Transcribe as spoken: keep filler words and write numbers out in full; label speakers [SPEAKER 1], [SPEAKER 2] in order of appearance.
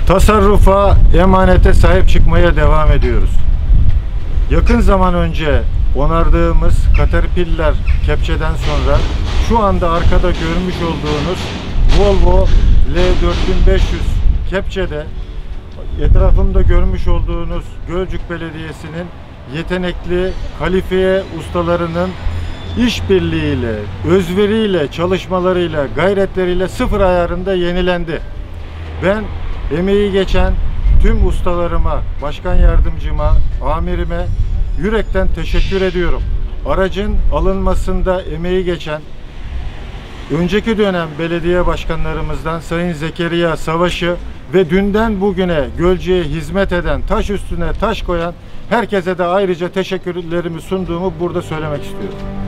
[SPEAKER 1] Tasarrufa, emanete sahip çıkmaya devam ediyoruz. Yakın zaman önce onardığımız Caterpillar kepçeden sonra şu anda arkada görmüş olduğunuz Volvo L dört bin beş yüz kepçede, etrafımda görmüş olduğunuz Gölcük Belediyesi'nin yetenekli, kalifiye ustalarının işbirliğiyle, özveriyle, çalışmalarıyla, gayretleriyle sıfır ayarında yenilendi. Ben emeği geçen tüm ustalarıma, başkan yardımcıma, amirime yürekten teşekkür ediyorum. Aracın alınmasında emeği geçen önceki dönem belediye başkanlarımızdan Sayın Zekeriya Savaş'ı ve dünden bugüne Gölcük'e hizmet eden, taş üstüne taş koyan herkese de ayrıca teşekkürlerimi sunduğumu burada söylemek istiyorum.